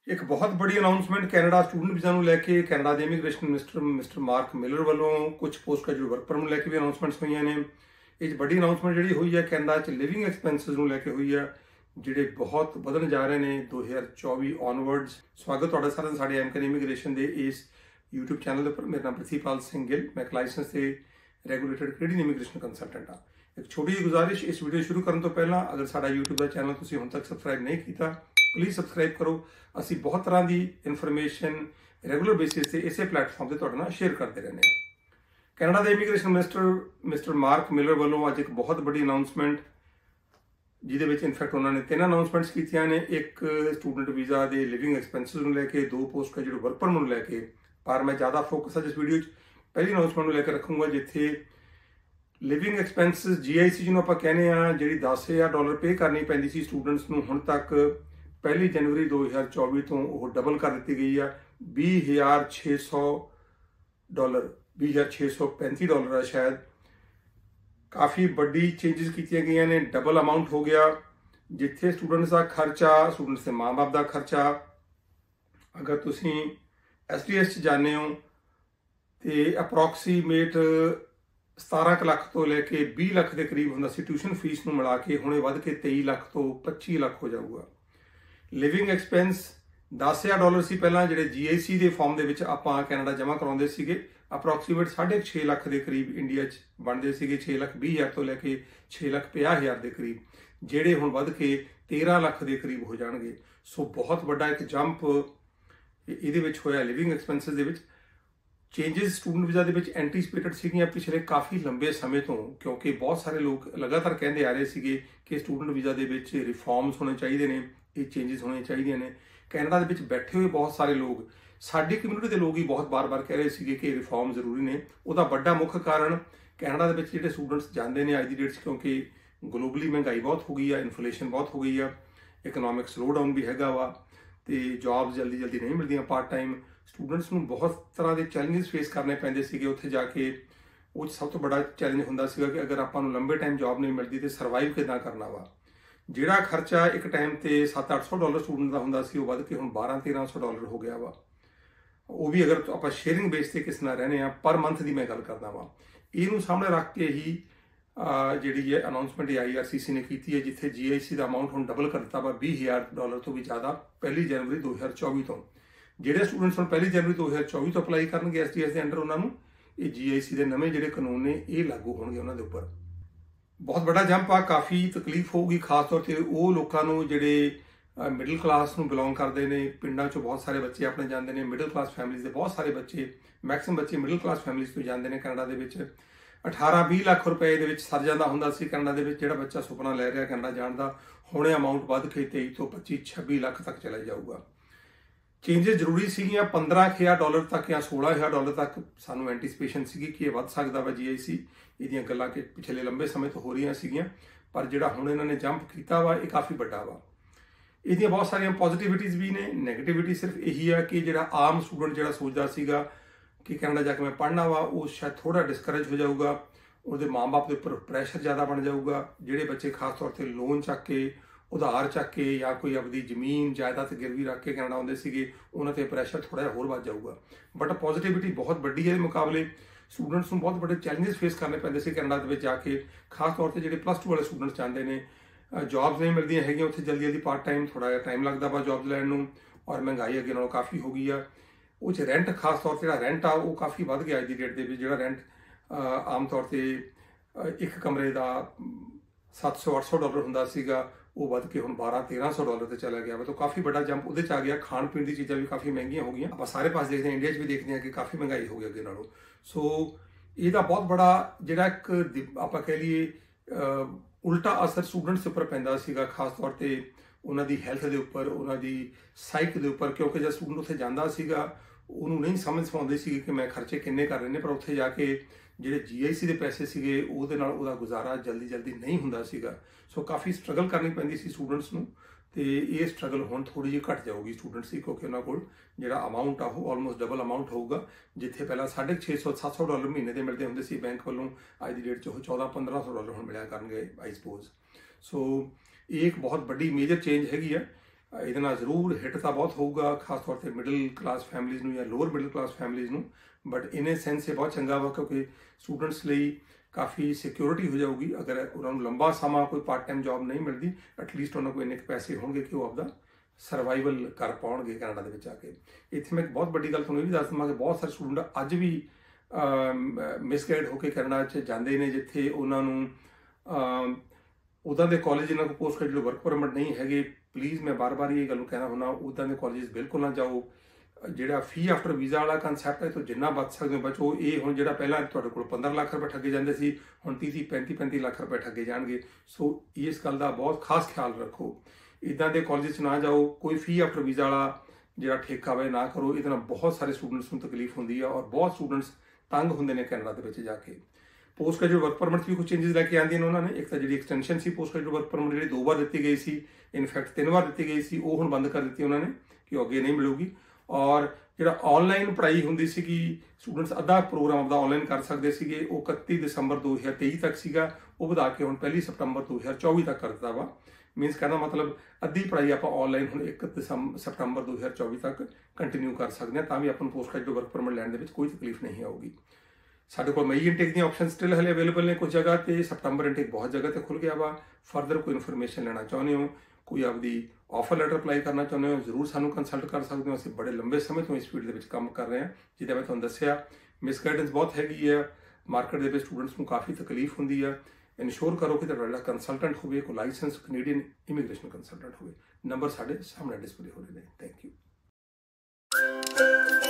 एक बहुत बड़ी अनाउंसमेंट कैनेडा स्टूडेंट वीज़ा ਨੂੰ ਲੈ ਕੇ ਕੈਨੇਡਾ ਦੇ ਇਮੀਗ੍ਰੇਸ਼ਨ ਮਿਸਟਰ ਮਾਰਕ ਮਿਲਰ ਵੱਲੋਂ ਕੁਝ ਪੋਸਟ ਗ੍ਰੈਜੂਏਟ ਵਰਕ ਪਰਮਿਟ ਲੈ ਕੇ ਵੀ ਅਨਾਉਂਸਮੈਂਟਸ ਹੋਈਆਂ ਨੇ। ਇਹ ਬੜੀ ਅਨਾਉਂਸਮੈਂਟ ਜਿਹੜੀ ਹੋਈ ਹੈ ਕੈਨੇਡਾ 'ਚ ਲਿਵਿੰਗ ਐਕਸਪੈਂਸਿਸ ਨੂੰ ਲੈ ਕੇ ਹੋਈ ਹੈ, ਜਿਹੜੇ ਬਹੁਤ ਵਧਣ ਜਾ ਰਹੇ ਨੇ 2024 ਔਨਵਰਡਸ। ਸਵਾਗਤ ਤੁਹਾਡਾ ਸਾਰਿਆਂ ਦਾ ਸਾਡੇ ਐਮਕਨ ਇਮੀਗ੍ਰੇਸ਼ਨ ਦੇ ਇਸ YouTube ਚੈਨਲ ਦੇ ਉੱਪਰ। ਮੇਰਾ ਨਾਮ ਪ੍ਰਿਥੀਪਾਲ ਸਿੰਘ ਗਿੱਲ, ਮੈਂ ਇੱਕ ਲਾਇਸੈਂਸ ਤੇ ਰੈਗੂਲੇਟਡ ਕੈਨੇਡੀਅਨ ਇਮੀਗ੍ਰੇਸ਼ਨ ਕੰਸਲਟੈਂਟ ਹਾਂ। ਇੱਕ ਛੋਟੀ ਜਿਹੀ ਗੁਜ਼ਾਰਿਸ਼, ਇਸ ਵੀਡੀਓ ਸ਼ੁਰੂ ਕਰਨ ਤੋਂ ਪਹਿਲਾਂ ਅਗਰ ਸਾਡਾ YouTube ਦਾ ਚੈਨਲ ਤੁਸੀਂ ਹੁਣ ਤੱਕ ਸਬਸਕ੍ਰਾਈਬ ਨਹੀਂ ਕੀਤਾ, ਪਲੀਜ਼ ਸਬਸਕ੍ਰਾਈਬ ਕਰੋ। ਅਸੀਂ ਬਹੁਤ ਤਰ੍ਹਾਂ ਦੀ ਇਨਫੋਰਮੇਸ਼ਨ ਰੈਗੂਲਰ ਬੇਸਿਸ ਤੇ ਇਸੇ ਪਲੇਟਫਾਰਮ ਤੇ ਤੁਹਾਡੇ ਨਾਲ ਸ਼ੇਅਰ ਕਰਦੇ ਰਹਿੰਦੇ ਹਾਂ। ਕੈਨੇਡਾ ਦੇ ਇਮੀਗ੍ਰੇਸ਼ਨ ਮਿਸਟਰ ਮਾਰਕ ਮਿਲਰ ਵੱਲੋਂ ਅੱਜ ਇੱਕ ਬਹੁਤ ਵੱਡੀ ਅਨਾਉਂਸਮੈਂਟ, ਜਿਹਦੇ ਵਿੱਚ ਇਨਫੈਕਟ ਉਹਨਾਂ ਨੇ 3 ਅਨਾਉਂਸਮੈਂਟਸ ਕੀਤੀਆਂ ਨੇ। ਇੱਕ ਸਟੂਡੈਂਟ ਵੀਜ਼ਾ ਦੇ ਲਿਵਿੰਗ ਐਕਸਪੈਂਸਿਸ ਨੂੰ ਲੈ ਕੇ, 2 ਪੋਸਟ ਗ੍ਰੈਜੂਏਟ ਵਰਕ ਪਰਮਿਟ ਨੂੰ ਲੈ ਕੇ। ਪਰ ਮੈਂ ਜ਼ਿਆਦਾ ਫੋਕਸ ਅੱਜ ਇਸ ਵੀਡੀਓ 'ਚ ਪਹਿਲੀ ਅਨਾਉਂਸਮੈਂਟ ਨੂੰ ਲੈ ਕੇ ਰੱਖੂੰਗਾ, ਜਿੱਥੇ ਲਿਵਿੰਗ ਐਕਸਪੈਂਸਿਸ GIC ਜਿਹਨੂੰ ਆਪਾਂ ਕਹਿੰਦੇ ਆ, ਜਿਹੜੀ $10,000 ਪੇ ਕਰਨੀ ਪੈਂਦੀ ਸੀ ਸਟੂਡੈਂਟਸ ਨੂੰ, ਹੁਣ ਤੱਕ 1 ਜਨਵਰੀ 2024 ਤੋਂ ਉਹ ਡਬਲ ਕਰ ਦਿੱਤੀ ਗਈ ਆ। $20,600 $20,635 ਆ ਸ਼ਾਇਦ। ਕਾਫੀ ਵੱਡੀ ਚੇਂਜਸ ਕੀਤੀਆਂ ਗਈਆਂ ਨੇ, ਡਬਲ ਅਮਾਊਂਟ ਹੋ ਗਿਆ। ਜਿੱਥੇ ਸਟੂਡੈਂਟਸ ਦਾ ਖਰਚਾ, ਸਟੂਡੈਂਟਸ ਦੇ ਮਾਂ-ਬਾਪ ਦਾ ਖਰਚਾ, ਅਗਰ ਤੁਸੀਂ SDS 'ਚ ਜਾਂਦੇ ਹੋ ਤੇ ਅਪਰੋਕਸੀਮੇਟ 17 ਲੱਖ ਤੋਂ ਲੈ ਕੇ 20 ਲੱਖ ਦੇ ਕਰੀਬ ਹੁੰਦਾ ਸੀ ਟਿਊਸ਼ਨ ਫੀਸ ਨੂੰ ਮਿਲਾ ਕੇ। ਹੁਣੇ ਵੱਧ ਕੇ 23 ਲੱਖ ਤੋਂ 25 ਲੱਖ ਹੋ ਜਾਊਗਾ। ਲਿਵਿੰਗ ਐਕਸਪੈਂਸ $10,000 ਸੀ ਪਹਿਲਾਂ, ਜਿਹੜੇ GIC ਦੇ ਫਾਰਮ ਦੇ ਵਿੱਚ ਆਪਾਂ ਕੈਨੇਡਾ ਜਮ੍ਹਾਂ ਕਰਾਉਂਦੇ ਸੀਗੇ। ਅਪਰੋਕਸੀਮੇਟ 6.5 ਲੱਖ ਦੇ ਕਰੀਬ ਇੰਡੀਆ 'ਚ ਬਣਦੇ ਸੀਗੇ, 6,20,000 ਤੋਂ ਲੈ ਕੇ 6,50,000 ਦੇ ਕਰੀਬ, ਜਿਹੜੇ ਹੁਣ ਵੱਧ ਕੇ 13 ਲੱਖ ਦੇ ਕਰੀਬ ਹੋ ਜਾਣਗੇ। ਸੋ ਬਹੁਤ ਵੱਡਾ ਇੱਕ ਜੰਪ ਇਹਦੇ ਵਿੱਚ ਹੋਇਆ ਲਿਵਿੰਗ ਐਕਸਪੈਂਸਿਸ ਦੇ ਵਿੱਚ। ਚੇਂਜਸ ਸਟੂਡੈਂਟ ਵੀਜ਼ਾ ਦੇ ਵਿੱਚ ਐਂਟੀਸਪੇਟਡ ਸੀਗੀਆਂ ਪਿਛਲੇ ਕਾਫੀ ਲੰਬੇ ਸਮੇਂ ਤੋਂ, ਕਿਉਂਕਿ ਬਹੁਤ ਸਾਰੇ ਲੋਕ ਲਗਾਤਾਰ ਕਹਿੰਦੇ ਆ ਰਹੇ ਸੀਗੇ ਕਿ ਸਟੂਡੈਂਟ ਵੀਜ਼ਾ ਦੇ ਵਿੱਚ ਰਿਫਾਰਮਸ ਹੋਣੇ ਚਾਹੀਦੇ ਨੇ, ਇਹ ਚੇਂਜਸ ਹੋਣੀਆਂ ਚਾਹੀਦੀਆਂ ਨੇ। ਕੈਨੇਡਾ ਦੇ ਵਿੱਚ ਬੈਠੇ ਹੋਏ ਬਹੁਤ ਸਾਰੇ ਲੋਕ, ਸਾਡੀ ਕਮਿਊਨਿਟੀ ਦੇ ਲੋਕ ਹੀ ਬਹੁਤ ਬਾਰ-ਬਾਰ ਕਹਿ ਰਹੇ ਸੀਗੇ ਕਿ ਰਿਫਾਰਮ ਜ਼ਰੂਰੀ ਨੇ। ਉਹਦਾ ਵੱਡਾ ਮੁੱਖ ਕਾਰਨ ਕੈਨੇਡਾ ਦੇ ਵਿੱਚ ਜਿਹੜੇ ਸਟੂਡੈਂਟਸ ਜਾਂਦੇ ਨੇ ਅੱਜ ਦੀ ਡੇਟ 'ਚ, ਕਿਉਂਕਿ ਗਲੋਬਲੀ ਮਹਿੰਗਾਈ ਬਹੁਤ ਹੋ ਗਈ ਆ, ਇਨਫਲੇਸ਼ਨ ਬਹੁਤ ਹੋ ਗਈ ਆ, ਇਕਨੋਮਿਕ ਸਲੋਡਾਊਨ ਵੀ ਹੈਗਾ ਵਾ, ਤੇ ਜੌਬਸ ਜਲਦੀ ਨਹੀਂ ਮਿਲਦੀਆਂ ਪਾਰਟ ਟਾਈਮ। ਸਟੂਡੈਂਟਸ ਨੂੰ ਬਹੁਤ ਤਰ੍ਹਾਂ ਦੇ ਚੈਲੰਜਸ ਫੇਸ ਕਰਨੇ ਪੈਂਦੇ ਸੀਗੇ ਉੱਥੇ ਜਾ ਕੇ। ਉਹ ਸਭ ਤੋਂ ਵੱਡਾ ਚੈਲੰਜ ਹੁੰਦਾ ਸੀਗਾ ਕਿ ਅਗਰ ਆਪਾਂ ਨੂੰ ਲੰਬੇ ਟਾਈਮ ਜੌਬ ਨਹੀਂ ਮਿਲਦੀ ਤੇ ਸਰਵਾਈਵ ਕਿੱਦਾਂ ਕਰਨਾ ਵਾ। ਜਿਹੜਾ ਖਰਚਾ ਇੱਕ ਟਾਈਮ ਤੇ $700-800 ਸਟੂਡੈਂਟ ਦਾ ਹੁੰਦਾ ਸੀ, ਉਹ ਵੱਧ ਕੇ ਹੁਣ $1,200-1,300 ਹੋ ਗਿਆ ਵਾ। ਉਹ ਵੀ ਅਗਰ ਆਪਾਂ ਸ਼ੇਅਰਿੰਗ ਬੇਸ ਤੇ ਕਿਸੇ ਨਾਲ ਰਹਿੰਦੇ ਆ, ਪਰ ਮੰਥ ਦੀ ਮੈਂ ਗੱਲ ਕਰਦਾ ਵਾ। ਇਹਨੂੰ ਸਾਹਮਣੇ ਰੱਖ ਕੇ ਹੀ ਜਿਹੜੀ ਹੈ ਅਨਾਉਂਸਮੈਂਟ IRCC ਨੇ ਕੀਤੀ ਹੈ, ਜਿੱਥੇ GIC ਦਾ ਅਮਾਊਂਟ ਹੁਣ ਡਬਲ ਕਰ ਦਿੱਤਾ ਵਾ $20,000 ਤੋਂ ਵੀ ਜ਼ਿਆਦਾ 1 ਜਨਵਰੀ 2024 ਤੋਂ। ਜਿਹੜੇ ਸਟੂਡੈਂਟਸ ਹੁਣ 1 ਜਨਵਰੀ 2024 ਤੋਂ ਅਪਲਾਈ ਕਰਨਗੇ SDS ਦੇ ਅੰਡਰ, ਉਹਨਾਂ ਨੂੰ ਇਹ GIC ਦੇ ਨਵੇਂ ਜਿਹੜੇ ਕਾਨੂੰਨ ਨੇ ਇਹ ਲਾਗੂ ਹੋਣਗੇ ਉਹਨਾਂ ਦੇ ਉੱਪਰ। ਬਹੁਤ ਵੱਡਾ ਜੰਪ ਆ, ਕਾਫੀ ਤਕਲੀਫ ਹੋਊਗੀ, ਖਾਸ ਤੌਰ ਤੇ ਉਹ ਲੋਕਾਂ ਨੂੰ ਜਿਹੜੇ ਮਿਡਲ ਕਲਾਸ ਨੂੰ ਬਿਲੋਂਗ ਕਰਦੇ ਨੇ। ਪਿੰਡਾਂ 'ਚੋਂ ਬਹੁਤ ਸਾਰੇ ਬੱਚੇ ਆਪਣੇ ਜਾਂਦੇ ਨੇ, ਮਿਡਲ ਕਲਾਸ ਫੈਮਿਲੀਜ਼ ਦੇ ਬਹੁਤ ਸਾਰੇ ਬੱਚੇ, ਮੈਕਸਿਮਮ ਬੱਚੇ ਮਿਡਲ ਕਲਾਸ ਫੈਮਿਲੀਜ਼ ਤੋਂ ਜਾਂਦੇ ਨੇ ਕੈਨੇਡਾ ਦੇ ਵਿੱਚ। 18-20 ਲੱਖ ਰੁਪਏ ਦੇ ਵਿੱਚ ਸਰ ਜਾਂਦਾ ਹੁੰਦਾ ਸੀ ਕੈਨੇਡਾ ਦੇ ਵਿੱਚ। ਜਿਹੜਾ ਬੱਚਾ ਸੁਪਨਾ ਲੈ ਰਿਹਾ ਕੈਨੇਡਾ ਜਾਣ ਦਾ, ਹੁਣੇ ਅਮਾਊਂਟ ਵੱਧ ਕੇ 23 ਤੋਂ 25-26 ਲੱਖ ਤੱਕ ਚਲਾ ਜਾਊਗਾ। ਚੇਂਜਸ ਜ਼ਰੂਰੀ ਸੀਗੀਆਂ। $15,000 ਤੱਕ ਜਾਂ $16,000 ਤੱਕ ਸਾਨੂੰ ਐਂਟੀਸਪੇਸ਼ਨ ਸੀਗੀ ਕਿ ਇਹ ਵੱਧ ਸਕਦਾ ਵਾ GIC। ਇਹਦੀਆਂ ਗੱਲਾਂ ਕਿ ਪਿਛਲੇ ਲੰਬੇ ਸਮੇਂ ਤੋਂ ਹੋ ਰਹੀਆਂ ਸੀਗੀਆਂ, ਪਰ ਜਿਹੜਾ ਹੁਣ ਇਹਨਾਂ ਨੇ ਜੰਪ ਕੀਤਾ ਵਾ ਇਹ ਕਾਫੀ ਵੱਡਾ ਵਾ। ਇਹਦੀਆਂ ਬਹੁਤ ਸਾਰੀਆਂ ਪੋਜ਼ੀਟਿਵਿਟੀਜ਼ ਵੀ ਨੇ। ਨੈਗੇਟਿਵਿਟੀ ਸਿਰਫ ਇਹੀ ਆ ਕਿ ਜਿਹੜਾ ਆਮ ਸਟੂਡੈਂਟ ਜਿਹੜਾ ਸੋਚਦਾ ਸੀਗਾ ਕਿ ਕੈਨੇਡਾ ਜਾ ਕੇ ਮੈਂ ਪੜ੍ਹਨਾ ਵਾ, ਉਹ ਸ਼ਾਇਦ ਥੋੜਾ ਡਿਸਕਰੇਜ ਹੋ ਜਾਊਗਾ। ਉਹਦੇ ਮਾਂ-ਬਾਪ ਦੇ ਉੱਪਰ ਪ੍ਰੈਸ਼ਰ ਜ਼ਿਆਦਾ ਬਣ ਜਾਊਗਾ। ਜਿਹੜੇ ਬੱਚੇ ਖਾਸ ਤੌਰ ਤੇ ਲੋਨ ਚੱਕ ਕੇ, ਉਧਾਰ ਚੱਕ ਕੇ, ਜਾਂ ਕੋਈ ਆਪਣੀ ਜ਼ਮੀਨ ਜਾਇਦਾਦ ਗਿਰਵੀ ਰੱਖ ਕੇ ਕੈਨੇਡਾ ਆਉਂਦੇ ਸੀਗੇ, ਉਹਨਾਂ ਤੇ ਪ੍ਰੈਸ਼ਰ ਥੋੜਾ ਜਿਹਾ ਹੋਰ ਵੱਧ ਜਾਊਗਾ। ਬਟ ਪੋਜ਼ੀਟਿਵਿਟੀ ਬਹੁਤ ਵੱਡੀ ਹੈ। ਇਹਦੇ ਮੁਕਾਬਲੇ ਸਟੂਡੈਂਟਸ ਨੂੰ ਬਹੁਤ ਵੱਡੇ ਚੈਲੰਜਸ ਫੇਸ ਕਰਨੇ ਪੈਂਦੇ ਸੀ ਕੈਨੇਡਾ ਦੇ ਵਿੱਚ ਜਾ ਕੇ। ਖਾਸ ਤੌਰ ਤੇ ਜਿਹੜੇ +2 ਵਾਲੇ ਸਟੂਡੈਂਟਸ ਜਾਂਦੇ ਨੇ, ਜੌਬਸ ਨਹੀਂ ਮਿਲਦੀਆਂ ਹੈਗੀਆਂ ਉੱਥੇ ਜਲਦੀ ਪਾਰਟ ਟਾਈਮ, ਥੋੜਾ ਜਿਹਾ ਟਾਈਮ ਲੱਗਦਾ ਵਾ ਜੌਬਸ ਲੈਣ ਨੂੰ, ਔਰ ਮਹਿੰਗਾਈ ਅੱਗੇ ਨਾਲੋਂ ਕਾਫੀ ਹੋ ਗਈ ਆ। ਉਹ 'ਚ ਰੈਂਟ, ਖਾਸ ਤੌਰ ਤੇ ਜਿਹੜਾ ਰੈਂਟ ਆ ਉਹ ਕਾਫੀ ਵੱਧ ਗਿਆ ਅੱਜ ਦੀ ਡੇਟ ਦੇ ਵਿੱਚ। ਜਿਹੜਾ ਰੈਂਟ ਆਮ ਤੌਰ ਤੇ ਇੱਕ ਕਮਰੇ ਦਾ $700-800 ਹੁੰਦਾ ਸੀਗਾ, ਉਹ ਵੱਧ ਕੇ ਹੁਣ $1,200-1,300 ਤੇ ਚਲਾ ਗਿਆ ਵਾ। ਤਾਂ ਕਾਫੀ ਵੱਡਾ ਜੰਪ ਉਹਦੇ 'ਚ ਆ ਗਿਆ। ਖਾਣ ਪੀਣ ਦੀ ਚੀਜ਼ਾਂ ਵੀ ਕਾਫੀ ਮਹਿੰਗੀਆਂ ਹੋ ਗਈਆਂ। ਆਪਾਂ ਸਾਰੇ ਪਾਸੇ ਦੇਖਦੇ ਹਾਂ, ਇੰਡੀਆ 'ਚ ਵੀ ਦੇਖਦੇ ਹਾਂ ਕਿ ਕਾਫੀ ਮਹਿੰਗਾਈ ਹੋ ਗਈ ਅੱਗੇ ਨਾਲੋਂ। ਸੋ ਇਹਦਾ ਬਹੁਤ ਬੜਾ ਜਿਹੜਾ ਇੱਕ ਆਪਾਂ ਕਹਿ ਲਈਏ ਉਲਟਾ ਅਸਰ ਸਟੂਡੈਂਟਸ ਦੇ ਉੱਪਰ ਪੈਂਦਾ ਸੀਗਾ, ਖਾਸ ਤੌਰ ਤੇ ਉਹਨਾਂ ਦੀ ਹੈਲਥ ਦੇ ਉੱਪਰ, ਉਹਨਾਂ ਦੀ ਸਾਈਕ ਦੇ ਉੱਪਰ। ਕਿਉਂਕਿ ਜਦ ਸਟੂਡੈਂਟ ਉੱਥੇ ਜਾਂਦਾ ਸੀਗਾ, ਉਹਨੂੰ ਨਹੀਂ ਸਮਝ ਪਾਉਂਦੇ ਸੀਗੇ ਕਿ ਮੈਂ ਖਰਚੇ ਕਿੰਨੇ ਕਰ ਰਹੇ ਨੇ, ਪਰ ਉੱਥੇ ਜਾ ਕੇ ਜਿਹੜੇ GIC ਦੇ ਪੈਸੇ ਸੀਗੇ ਉਹਦੇ ਨਾਲ ਉਹਦਾ ਗੁਜ਼ਾਰਾ ਜਲਦੀ ਨਹੀਂ ਹੁੰਦਾ ਸੀਗਾ। ਸੋ ਕਾਫੀ ਸਟਰਗਲ ਕਰਨੀ ਪੈਂਦੀ ਸੀ ਸਟੂਡੈਂਟਸ ਨੂੰ, ਤੇ ਇਹ ਸਟਰਗਲ ਹੁਣ ਥੋੜੀ ਜਿਹੀ ਘਟ ਜਾਊਗੀ ਸਟੂਡੈਂਟਸ ਦੀ, ਕਿਉਂਕਿ ਉਹਨਾਂ ਕੋਲ ਜਿਹੜਾ ਅਮਾਊਂਟ ਆ ਉਹ ਆਲਮੋਸਟ ਡਬਲ ਅਮਾਊਂਟ ਹੋਊਗਾ। ਜਿੱਥੇ ਪਹਿਲਾਂ $650-700 ਮਹੀਨੇ ਦੇ ਮਿਲਦੇ ਹੁੰਦੇ ਸੀ ਬੈਂਕ ਵੱਲੋਂ, ਅੱਜ ਦੀ ਡੇਟ 'ਚ ਉਹ $14-1500 ਹੁਣ ਮਿਲਿਆ ਕਰਨਗੇ ਆਈ ਸਪੋਜ਼। ਸੋ ਇਹ ਇੱਕ ਬਹੁਤ ਵੱਡੀ ਮੇਜਰ ਚੇਂਜ ਹੈਗੀ ਆ। ਇਹਦੇ ਨਾਲ ਜ਼ਰੂਰ ਹਿੱਟ ਤਾਂ ਬਹੁਤ ਹੋਊਗਾ, ਖਾਸ ਤੌਰ ਤੇ ਮਿਡਲ ਕਲਾਸ ਫੈਮਿਲੀਜ਼ ਨੂੰ ਜਾਂ ਲੋਅਰ ਮਿਡਲ ਕਲਾਸ ਫੈਮਿਲੀਜ਼ ਨੂੰ, ਬਟ ਇਨ ਏ ਸੈਂਸ ਇਹ ਬਹੁਤ ਚੰਗਾ ਵਾ ਕਿਉਂਕਿ ਸਟੂਡੈਂਟਸ ਲਈ ਕਾਫੀ ਸਿਕਿਉਰਿਟੀ ਹੋ ਜਾਊਗੀ। ਅਗਰ ਉਹਨਾਂ ਨੂੰ ਲੰਬਾ ਸਮਾਂ ਕੋਈ ਪਾਰਟ ਟਾਈਮ ਜੌਬ ਨਹੀਂ ਮਿਲਦੀ, ਐਟਲੀਸਟ ਉਹਨਾਂ ਕੋਲ ਇੰਨੇ ਕੁ ਪੈਸੇ ਹੋਣਗੇ ਕਿ ਉਹ ਆਪਦਾ ਸਰਵਾਈਵਲ ਕਰ ਪਾਉਣਗੇ ਕੈਨੇਡਾ ਦੇ ਵਿੱਚ ਆ ਕੇ। ਇੱਥੇ ਮੈਂ ਇੱਕ ਬਹੁਤ ਵੱਡੀ ਗੱਲ ਤੁਹਾਨੂੰ ਇਹ ਵੀ ਦੱਸ ਦੇਵਾਂ ਕਿ ਬਹੁਤ ਸਾਰੇ ਸਟੂਡੈਂਟ ਅੱਜ ਵੀ ਮਿਸਗਾਈਡ ਹੋ ਕੇ ਕੈਨੇਡਾ 'ਚ ਜਾਂਦੇ ਨੇ, ਜਿੱਥੇ ਉਹਨਾਂ ਨੂੰ ਉੱਦਾਂ ਦੇ ਕਾਲਜ ਇਹਨਾਂ ਕੋਲ ਪੋਸਟ ਗ੍ਰੈਜੂਏਟ ਵਰਕ ਪਰਮਿਟ ਨਹੀਂ ਹੈਗੇ। ਪਲੀਜ਼ ਮੈਂ ਬਾਰ-ਬਾਰ ਇਹ ਗੱਲ ਨੂੰ ਕਹਿਣਾ ਹੁੰਦਾ, ਉੱਦਾਂ ਦੇ ਕਾਲਜ ਬਿਲਕੁਲ ਨਾ ਜਾਓ। ਜਿਹੜਾ ਫੀ ਆਫਟਰ ਵੀਜ਼ਾ ਵਾਲਾ ਕਨਸੈਪਟ ਹੈ ਤੋਂ ਜਿੰਨਾ ਬਚ ਸਕਦੇ ਹੋ ਬਚੋ। ਇਹ ਹੁਣ ਜਿਹੜਾ ਪਹਿਲਾਂ ਤੁਹਾਡੇ ਕੋਲ 15 ਲੱਖ ਰੁਪਏ ਠੱਗੇ ਜਾਂਦੇ ਸੀ, ਹੁਣ 30 35 ਲੱਖ ਰੁਪਏ ਠੱਗੇ ਜਾਣਗੇ। ਸੋ ਇਸ ਗੱਲ ਦਾ ਬਹੁਤ ਖਾਸ ਖਿਆਲ ਰੱਖੋ। ਇੱਦਾਂ ਦੇ ਕਾਲਜ 'ਚ ਨਾ ਜਾਓ। ਕੋਈ ਫੀ ਆਫਟਰ ਵੀਜ਼ਾ ਵਾਲਾ ਜਿਹੜਾ ਠੇਕਾ ਵਾ ਨਾ ਕਰੋ। ਇਹਦੇ ਨਾਲ ਬਹੁਤ ਸਾਰੇ ਸਟੂਡੈਂਟਸ ਨੂੰ ਤਕਲੀਫ ਹੁੰਦੀ ਆ ਔਰ ਬਹੁਤ ਸਟੂਡੈਂਟਸ ਤੰਗ ਹੁੰਦੇ ਨੇ ਕੈਨੇਡਾ ਦੇ ਵਿੱਚ ਜਾ ਕੇ। ਪੋਸਟ ਗ੍ਰੈਜੂਏਟ ਵਰਕ ਪਰਮਿਟ ਵੀ ਕੁਝ ਚੇਂਜਸ ਲੈ ਕੇ ਆਉਂਦੀਆਂ ਨੇ ਉਹਨਾਂ ਨੇ। ਇੱਕ ਤਾਂ ਜਿਹੜੀ ਐਕਸਟੈਂਸ਼ਨ ਸੀ ਪੋਸਟ ਗ੍ਰੈਜੂਏਟ ਵਰਕ ਪਰਮਿਟ ਜਿਹੜੀ 2 ਵਾਰ ਦਿੱਤੀ ਗਈ ਸੀ, ਇਨਫੈਕਟ 3 ਵਾਰ ਦਿੱਤੀ ਗਈ ਸੀ, ਉਹ ਹੁਣ ਬੰਦ ਕਰ ਦਿੱਤੀ ਉਹਨਾਂ ਨੇ ਕਿ ਉਹ ਅੱਗੇ ਨਹੀਂ ਮਿਲੂਗੀ। ਔਰ ਜਿਹੜਾ ਆਨਲਾਈਨ ਪੜ੍ਹਾਈ ਹੁੰਦੀ ਸੀਗੀ, ਸਟੂਡੈਂਟਸ ਅੱਧਾ ਪ੍ਰੋਗਰਾਮ ਆਪਦਾ ਆਨਲਾਈਨ ਕਰ ਸਕਦੇ ਸੀਗੇ, ਉਹ 31 ਦਸੰਬਰ 2023 ਤੱਕ ਸੀਗਾ, ਉਹ ਵਧਾ ਕੇ ਹੁਣ 1 ਸਤੰਬਰ 2024 ਤੱਕ ਕਰ ਦਿੱਤਾ ਵਾ। ਮੀਨਸ ਕਹਿੰਦਾ ਮਤਲਬ ਅੱਧੀ ਪੜ੍ਹਾਈ ਆਪਾਂ ਆਨਲਾਈਨ ਹੁਣ 1 ਸਤੰਬਰ 2024 ਤੱਕ ਕੰਟੀਨਿਊ ਕਰ ਸਕਦੇ ਹਾਂ, ਤਾਂ ਵੀ ਆਪਾਂ ਨੂੰ ਪੋਸਟ ਗ੍ਰੈਜੂਏਟ ਵਰਕ ਪਰਮਿਟ ਲੈਣ ਦੇ ਵਿੱਚ ਕੋਈ ਤਕਲੀਫ ਨਹੀਂ ਆਊਗੀ। ਸਾਡੇ ਕੋਲ ਮਈ ਇਨਟੇਕ ਦੀਆਂ ਆਪਸ਼ਨ ਸਟਿਲ ਹਲੇ ਅਵੇਲੇਬਲ ਨੇ ਕੁਝ ਜਗ੍ਹਾ ਤੇ, ਸਤੰਬਰ ਇਨਟੇਕ ਬਹੁਤ ਜਗ੍ਹਾ ਤੇ ਖੁੱਲ ਗਿਆ ਵਾ। ਫਰਦਰ ਕੋਈ ਇਨਫੋਰਮੇਸ਼ਨ ਲੈਣਾ ਚਾਹੁੰਦੇ ਹੋ, ਕੋਈ ਆਪਦੀ ਆਫਰ ਲੈਟਰ ਅਪਲਾਈ ਕਰਨਾ ਚਾਹੁੰਦੇ ਹੋ, ਜ਼ਰੂਰ ਸਾਨੂੰ ਕੰਸਲਟ ਕਰ ਸਕਦੇ ਹੋ। ਅਸੀਂ ਬੜੇ ਲੰਬੇ ਸਮੇਂ ਤੋਂ ਇਸ ਫੀਲਡ ਦੇ ਵਿੱਚ ਕੰਮ ਕਰ ਰਹੇ ਹਾਂ। ਜਿੱਦਾਂ ਮੈਂ ਤੁਹਾਨੂੰ ਦੱਸਿਆ, ਮਿਸਗਾਈਡੈਂਸ ਬਹੁਤ ਹੈਗੀ ਆ ਮਾਰਕੀਟ ਦੇ ਵਿੱਚ, ਸਟੂਡੈਂਟਸ ਨੂੰ ਕਾਫੀ ਤਕਲੀਫ ਹੁੰਦੀ ਆ। ਇਨਸ਼ੋਰ ਕਰੋ ਕਿ ਤੁਹਾਡਾ ਕੰਸਲਟੈਂਟ ਹੋਵੇ ਕੋਈ ਲਾਇਸੈਂਸ ਕੈਨੇਡੀਅਨ ਇਮੀਗ੍ਰੇਸ਼ਨ ਕੰਸਲਟੈਂਟ ਹੋਵੇ। ਨੰਬਰ ਸਾਡੇ ਸਾਹਮਣੇ ਡਿਸਪਲੇ ਹੋ ਰਹੇ ਨੇ। Thank you.